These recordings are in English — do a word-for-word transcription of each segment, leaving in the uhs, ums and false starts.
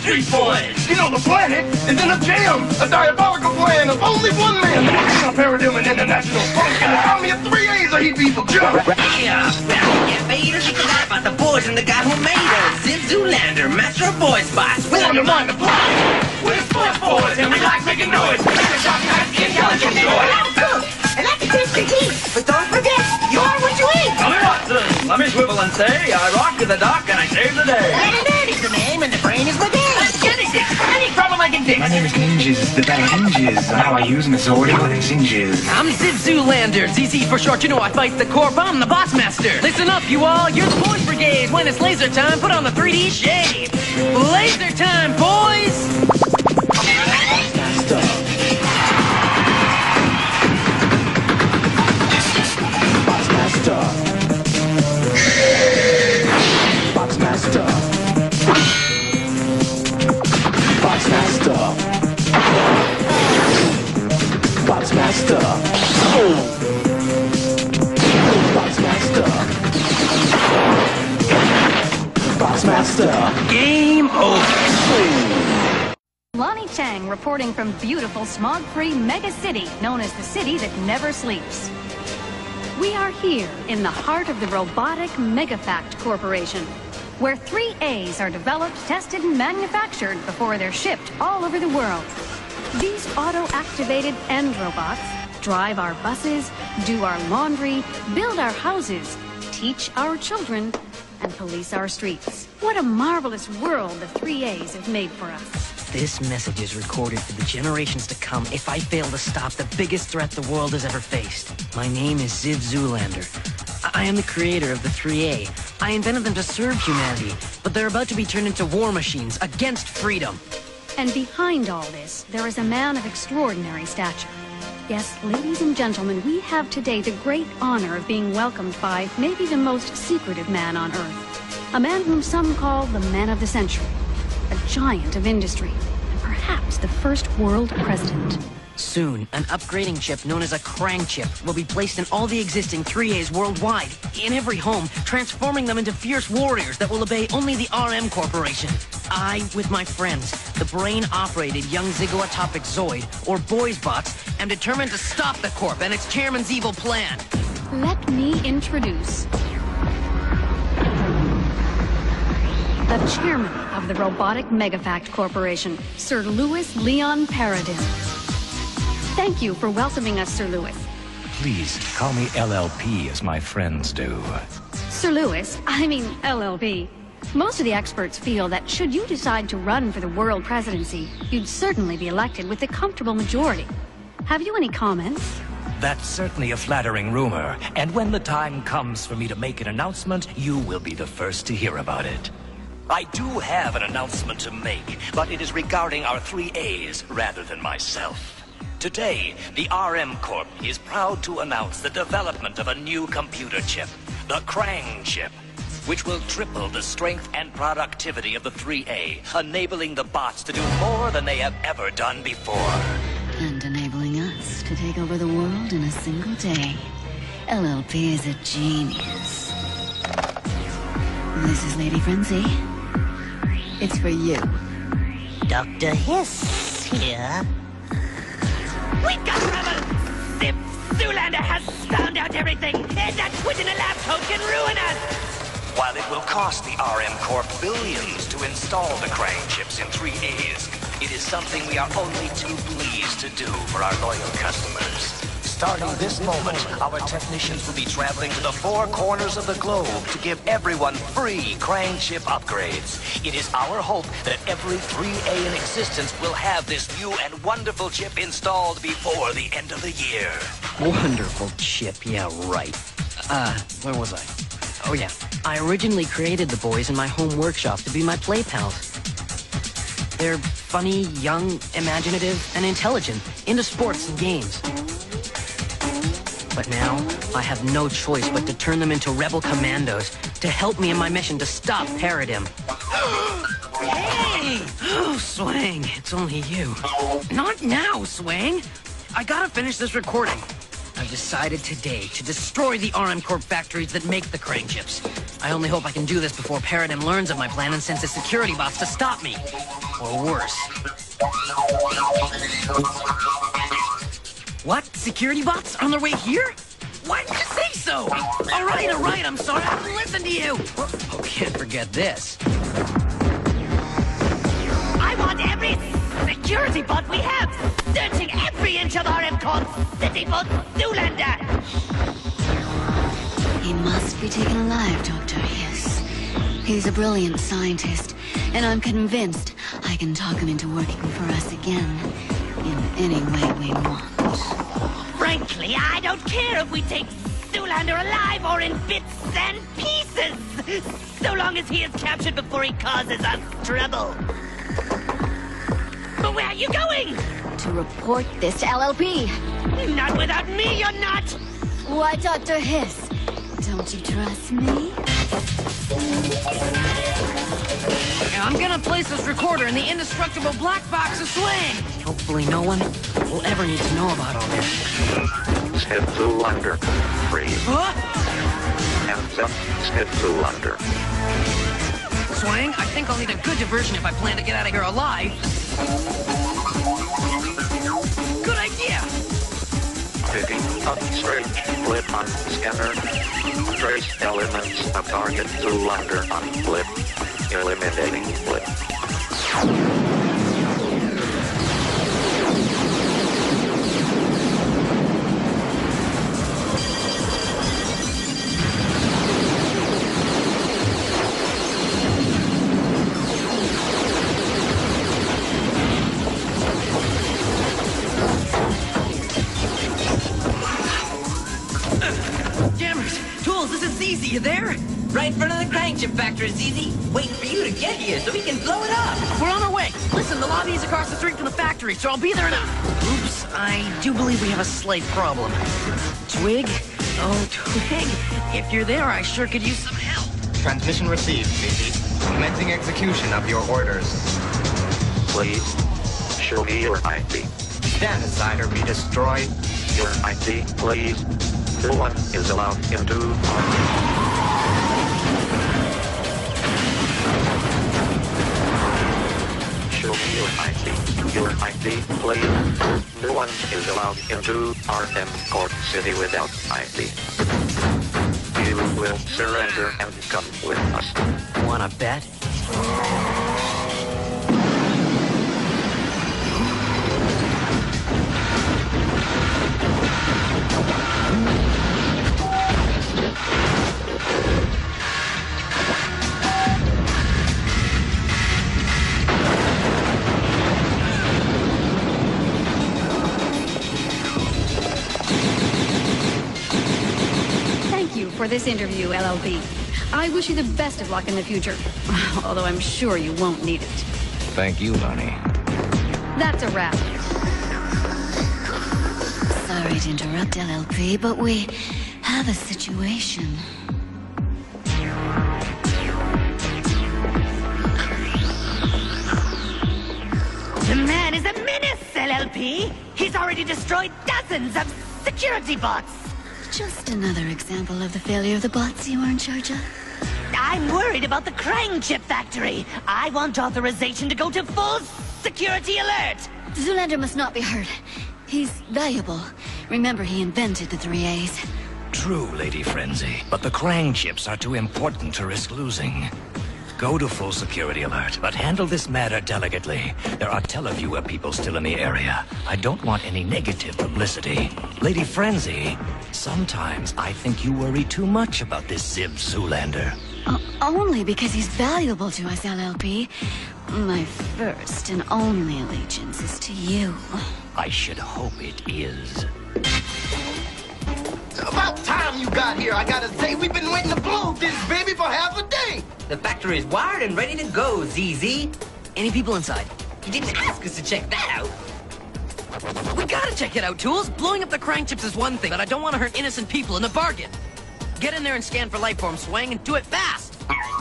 Street Boys! You know, the planet is in a jam! A diabolical plan of only one man! A Paradigm and International Funk and an army of three A's of heat people jump! Yeah, well, yeah, Vader, you forgot about the boys and the guy who made us. Zip Zoolander, master of boy spots. We want to mind the plot! We're split boys and we like making noise! Intelligent boys! And that's just the key. But don't forget, you are what you eat. Tell me, Watson, let me swivel and say, I rock to the dock and I save the day. And a is the name and the brain is my game. Genesis, any problem I can fix. My name is Ninjas, the battle hinges on how I use my sword and its hinges. I'm Zip Zoolander, Z Z for short, you know I fight the corp, I'm the boss master. Listen up, you all, you're the boys brigade. When it's laser time, put on the three D shade. Laser time, boys! Boxmaster. Boxmaster. Boxmaster. Boxmaster. Boxmaster. Game over. Lonnie Chang reporting from beautiful smog-free mega city known as the city that never sleeps. We are here in the heart of the robotic Megafact Corporation, where three A's are developed, tested, and manufactured before they're shipped all over the world. These auto-activated end robots drive our buses, do our laundry, build our houses, teach our children, and police our streets. What a marvelous world the three A's have made for us. This message is recorded for the generations to come if I fail to stop the biggest threat the world has ever faced. My name is Zip Zoolander. I am the creator of the three A. I invented them to serve humanity, but they're about to be turned into war machines against freedom. And behind all this, there is a man of extraordinary stature. Yes, ladies and gentlemen, we have today the great honor of being welcomed by maybe the most secretive man on Earth. A man whom some call the man of the century. A giant of industry, and perhaps the first world president. Soon, an upgrading chip known as a Krang chip will be placed in all the existing three A's worldwide, in every home, transforming them into fierce warriors that will obey only the R M Corporation. I, with my friends, the brain-operated young Zygoatopic Zoid, or Boys Bots, am determined to stop the Corp and its chairman's evil plan. Let me introduce the chairman of the Robotic Megafact Corporation, Sir Louis Leon Paradigm. Thank you for welcoming us, Sir Louis. Please, call me L L P as my friends do. Sir Louis, I mean L L P. Most of the experts feel that should you decide to run for the world presidency, you'd certainly be elected with a comfortable majority. Have you any comments? That's certainly a flattering rumor, and when the time comes for me to make an announcement, you will be the first to hear about it. I do have an announcement to make, but it is regarding our three A's rather than myself. Today, the R M Corp is proud to announce the development of a new computer chip, the Krang chip, which will triple the strength and productivity of the three A, enabling the bots to do more than they have ever done before. And enabling us to take over the world in a single day. L L P is a genius. This is Lady Frenzy. It's for you. Doctor Hiss here. We've got trouble! Zip Zoolander has found out everything, and that twit in a lab coat can ruin us! While it will cost the R M Corp billions to install the Krang chips in three A's, it is something we are only too pleased to do for our loyal customers. Starting this moment, our technicians will be traveling to the four corners of the globe to give everyone free Krang chip upgrades. It is our hope that every three A in existence will have this new and wonderful chip installed before the end of the year. Wonderful chip, yeah, right. Uh, where was I? Oh yeah, I originally created the boys in my home workshop to be my play pals. They're funny, young, imaginative, and intelligent, into sports and games. But now, I have no choice but to turn them into rebel commandos to help me in my mission to stop Paradigm. Hey! Oh, Swang, it's only you. Not now, Swang! I gotta finish this recording. I've decided today to destroy the R M Corp factories that make the Krang chips. I only hope I can do this before Paradigm learns of my plan and sends his security bots to stop me. Or worse. What? Security bots on their way here? Why didn't you say so? All right, all right, I'm sorry. I didn't listen to you. Oh, can't forget this. I want every security bot we have, searching every inch of R M called City for Zoolander. He must be taken alive, Doctor Hiss. He's a brilliant scientist, and I'm convinced I can talk him into working for us again, in any way we want. Frankly, I don't care if we take Zoolander alive or in bits and pieces, so long as he is captured before he causes us trouble. But where are you going? To report this to L L P. Not without me, you're not! Why, Doctor Hiss? Don't you trust me? I'm gonna place this recorder in the indestructible black box of Swing. Hopefully no one will ever need to know about all this. Skip Zoolander. Freeze. Huh? Hands up. Skip Zoolander. Swing, I think I'll need a good diversion if I plan to get out of here alive. Good idea! Picking up strange flip on scanner. Trace elements of target Zoolander on flip. Eliminating flip. You there? Right in front of the crankchip factory, Z Z. Waiting for you to get here so we can blow it up. We're on our way. Listen, the lobby is across the street from the factory, so I'll be there now. Oops, I do believe we have a slight problem. Twig? Oh, Twig. If you're there, I sure could use some help. Transmission received, Z Z. Commencing execution of your orders. Please. Show me your I D. Stand aside or be destroyed. Your I D, please. No one is allowed into Show me your I D. Your I D, please. No one is allowed into R M Corp City without I D. You will surrender and come with us. Wanna bet? For this interview, L L B. I wish you the best of luck in the future, although I'm sure you won't need it. Thank you, Lonnie. That's a wrap. Sorry to interrupt, L L P, but we have a situation. The man is a menace, L L P! He's already destroyed dozens of security bots! Just another example of the failure of the bots you are in charge of. I'm worried about the crankchip factory. I want authorization to go to full security alert. Zoolander must not be hurt. He's valuable. Remember, he invented the three A's. True, Lady Frenzy, but the Krang chips are too important to risk losing. Go to full security alert, but handle this matter delicately. There are Televiewer people still in the area. I don't want any negative publicity. Lady Frenzy, sometimes I think you worry too much about this Zib Zoolander. Uh, only because he's valuable to us, L L P. My first and only allegiance is to you. I should hope it is. About time you got here, I gotta say. We've been waiting to blow this baby for half a day. The factory is wired and ready to go, Z Z. Any people inside? You didn't ask us to check that out. We gotta check it out, Tools. Blowing up the crank chips is one thing, but I don't want to hurt innocent people in the bargain. Get in there and scan for life form, Swang, and do it fast.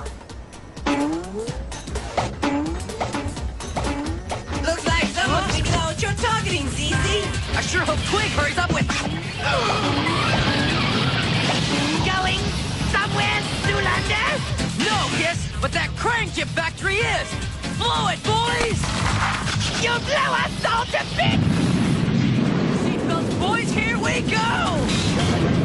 Looks like someone figured out what you're targeting, Z Z. I sure hope Twig hurries up with... Going somewhere, Zoolander? what that crank-chip factory is! Blow it, boys! You blew us all to bits! Seatbelts, boys, here we go!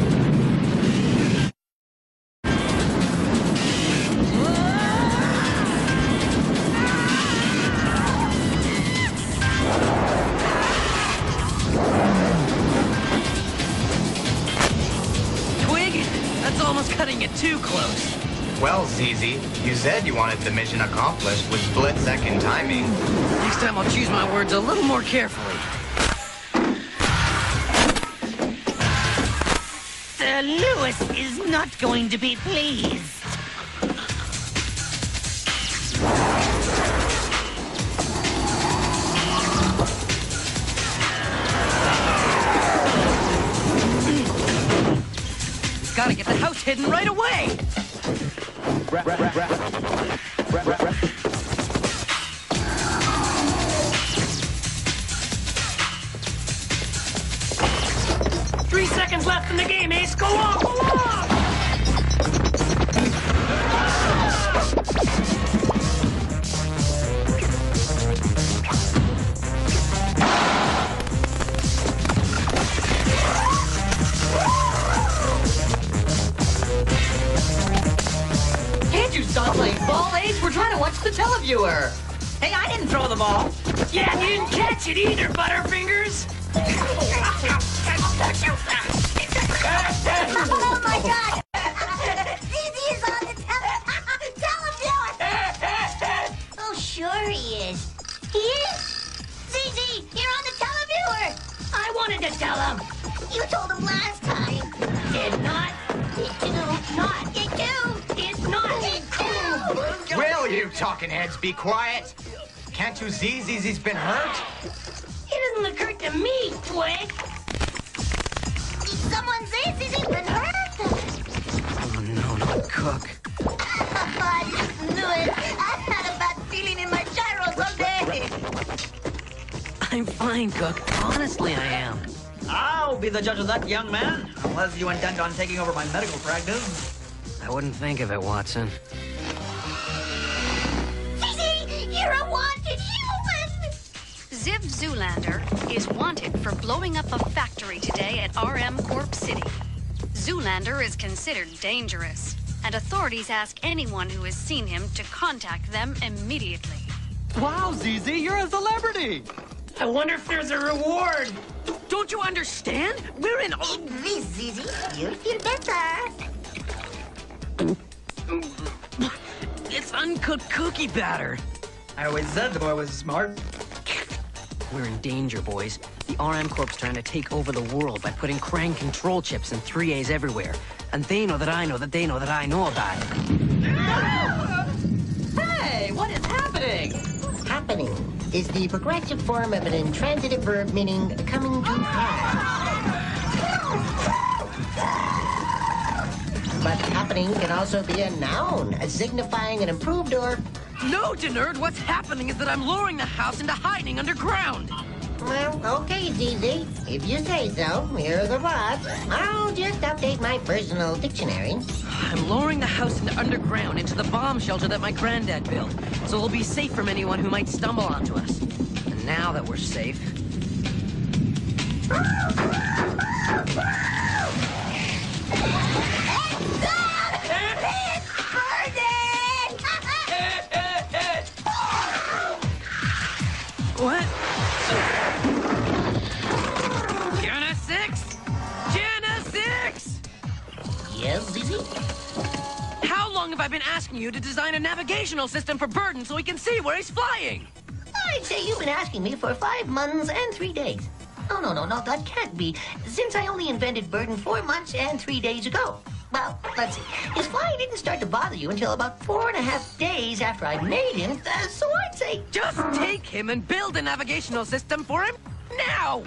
That's almost cutting it too close. Well, Z Z, you said you wanted the mission accomplished with split-second timing. Next time I'll choose my words a little more carefully. Sir Lewis is not going to be pleased. Gotta get the house hidden right away! Rap, rap, rap, rap, rap, rap, rap. Three seconds left in the game, Ace. Go on, go on! Stop playing ball, Ace. We're trying to watch the televiewer. Hey, I didn't throw the ball. Yeah, you didn't catch it either, Butterfingers. Oh my God! Z Z is on the tele televiewer. Oh, sure he is. He is. Z Z, you're on the televiewer. I wanted to tell him. You told him last time. Did not. Did you not? Did you? Did not. Did you? Will you talking heads be quiet? Can't you see Z Z's been hurt? It doesn't occur to me, Twig. Someone says Z Z's been hurt. Oh no, not Cook. I just knew it. I've had a bad feeling in my gyros all day. I'm fine, Cook. Honestly, I am. I'll be the judge of that, young man. Unless you intend on taking over my medical practice. I wouldn't think of it, Watson. You're a wanted human! Ziv Zoolander is wanted for blowing up a factory today at R M Corp City. Zoolander is considered dangerous, and authorities ask anyone who has seen him to contact them immediately. Wow, Z Z, you're a celebrity! I wonder if there's a reward. Don't you understand? We're in... This, Z Z, you'll feel better. It's uncooked cookie batter. I always said the boy was smart. We're in danger, boys. The R M Corp's trying to take over the world by putting Krang control chips and three A's everywhere. And they know that I know that they know that I know about it. Hey, what is happening? Happening is the progressive form of an intransitive verb meaning coming to pass. But happening can also be a noun, signifying an improved or... No, Denerd, what's happening is that I'm luring the house into hiding underground. Well, okay, Z Z. If you say so, here's the boss. I'll just update my personal dictionary. I'm lowering the house into underground, into the bomb shelter that my granddad built, so it'll be safe from anyone who might stumble onto us. And now that we're safe... What? Genesis? Genesis! Yes, Z Z? How long have I been asking you to design a navigational system for Burden so he can see where he's flying? I'd say you've been asking me for five months and three days. No, no, no, no, that can't be, since I only invented Burden four months and three days ago. Well, let's see. His flying didn't start to bother you until about four and a half days after I made him, uh, so I'd say... Just take him and build a navigational system for him now!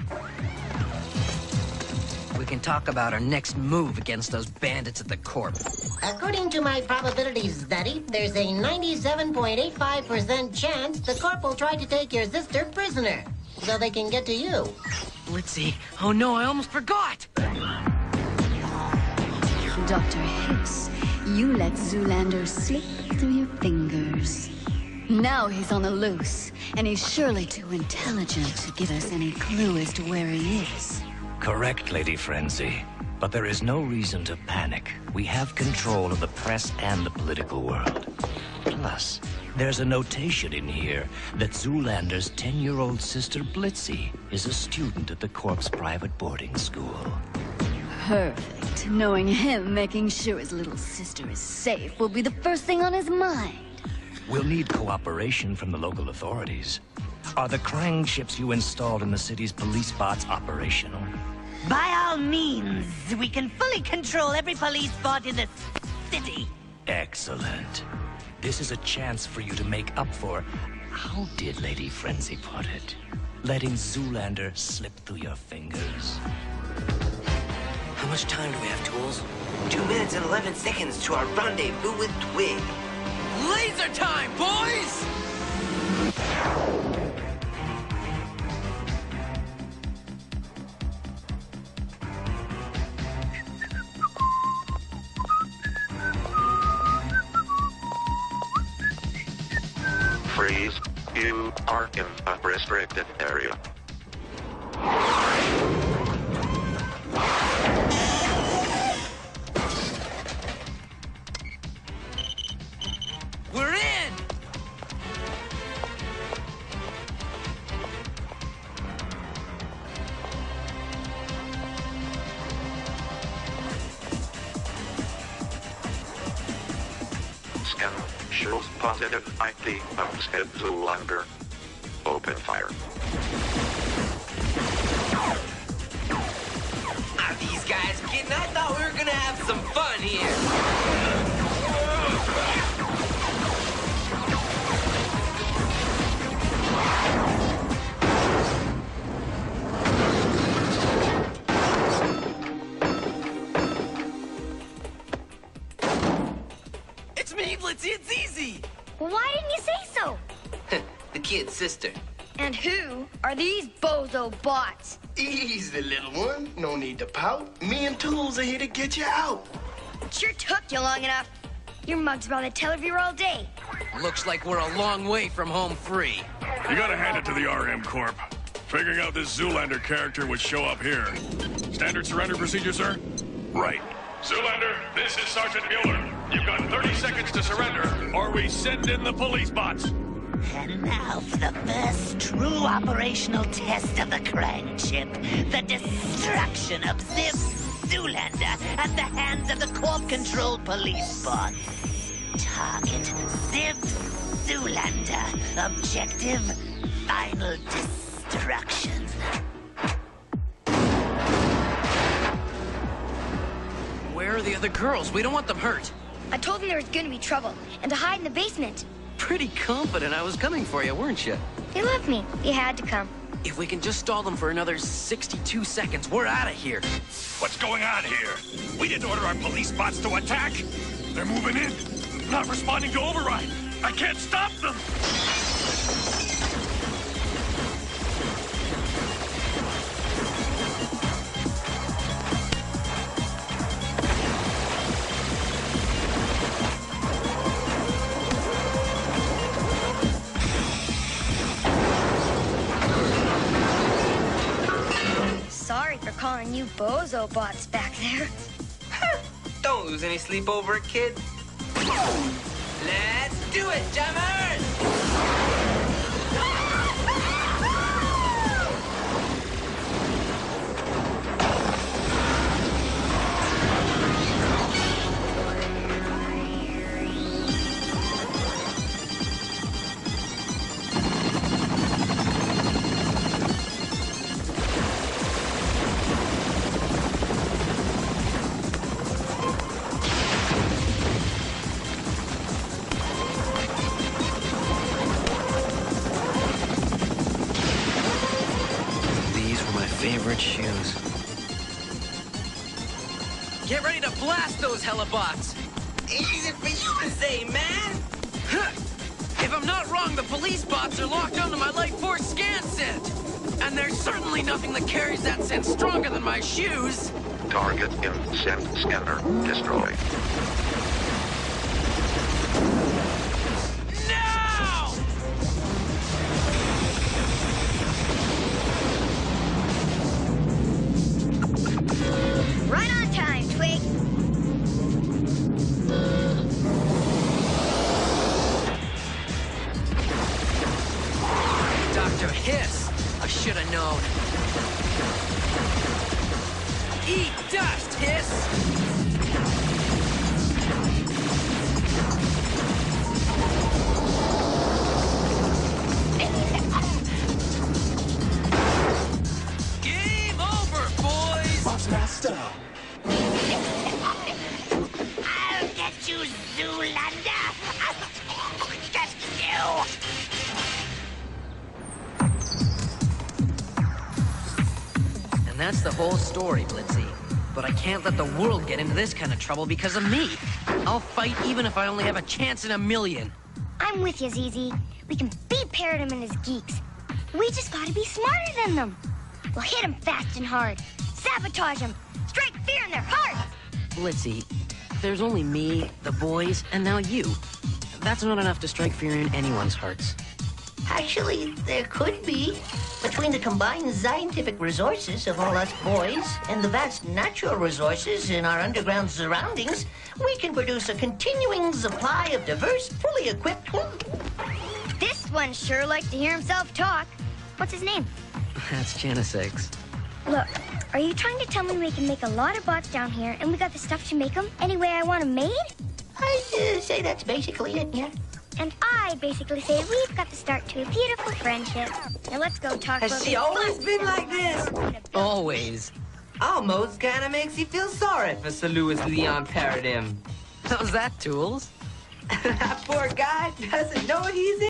We can talk about our next move against those bandits at the Corp. According to my probabilities study, there's a ninety-seven point eight five percent chance the Corp will try to take your sister prisoner, so they can get to you. Blitzy, oh no, I almost forgot! Doctor Hicks, You let Zoolander slip through your fingers. Now he's on the loose, and he's surely too intelligent to give us any clue as to where he is. Correct, Lady Frenzy. But there is no reason to panic. We have control of the press and the political world. Plus, there's a notation in here that Zoolander's ten-year-old sister Blitzy is a student at the Corp's private boarding school. Perfect. Knowing him, making sure his little sister is safe will be the first thing on his mind. We'll need cooperation from the local authorities. Are the Krang chips you installed in the city's police bots operational? By all means, we can fully control every police bot in the city. Excellent. This is a chance for you to make up for, how did Lady Frenzy put it? Letting Zoolander slip through your fingers. How much time do we have, Tools? Two minutes and eleven seconds to our rendezvous with Twig. Laser time, boys! Freeze. You are in a restricted area. We're in! Scan shows positive I D of Skid Zoolander. Open fire. Are these guys kidding? I thought we were gonna have some fun here. It's me, Blitzy, it's easy! Well, why didn't you say so? The kid's sister. And who are these bozo bots? Easy, little one. No need to pout. Me and Tools are here to get you out. It sure took you long enough. Your mug's been on the televiewer all day. Looks like we're a long way from home free. You gotta hand it to the R M Corp. Figuring out this Zoolander character would show up here. Standard surrender procedure, sir? Right. Zoolander, this is Sergeant Mueller. You've got thirty seconds to surrender, or we send in the police bots. And now for the first true operational test of the Krang chip. The destruction of Ziv Zoolander at the hands of the Corp-controlled police bots. Target Ziv Zoolander. Objective, final destruction. Where are the other girls? We don't want them hurt. I told them there was gonna be trouble, and to hide in the basement. Pretty confident I was coming for you, weren't you? They love me. You had to come. If we can just stall them for another sixty-two seconds, we're out of here. What's going on here? We didn't order our police bots to attack. They're moving in, not responding to override. I can't stop them. Sorry for calling you bozo bots back there. Don't lose any sleep over it, kid. Let's do it, jammers! Favorite shoes. Get ready to blast those helibots! Easy for you to say, man! If I'm not wrong, the police bots are locked onto my Light Force scan scent! And there's certainly nothing that carries that scent stronger than my shoes! Target in scent scanner destroyed. And that's the whole story, Blitzy. But I can't let the world get into this kind of trouble because of me. I'll fight even if I only have a chance in a million. I'm with you, Z Z. We can beat Paradigm and his geeks. We just gotta be smarter than them. We'll hit them fast and hard. Sabotage them. Strike fear in their hearts. Blitzy, there's only me, the boys, and now you. That's not enough to strike fear in anyone's hearts. Actually, there could be. Between the combined scientific resources of all us boys and the vast natural resources in our underground surroundings, we can produce a continuing supply of diverse, fully equipped... This one sure likes to hear himself talk. What's his name? That's Genesix. Look, are you trying to tell me we can make a lot of bots down here and we got the stuff to make them any way I want them made? I'd uh, say that's basically it, yeah. And I basically say we've got the start to a beautiful friendship. Now let's go talk Has about she always been like this? Always. Almost kind of makes you feel sorry for Sir Louis Leon Paradigm. How's that, Tools? That poor guy doesn't know what he's in.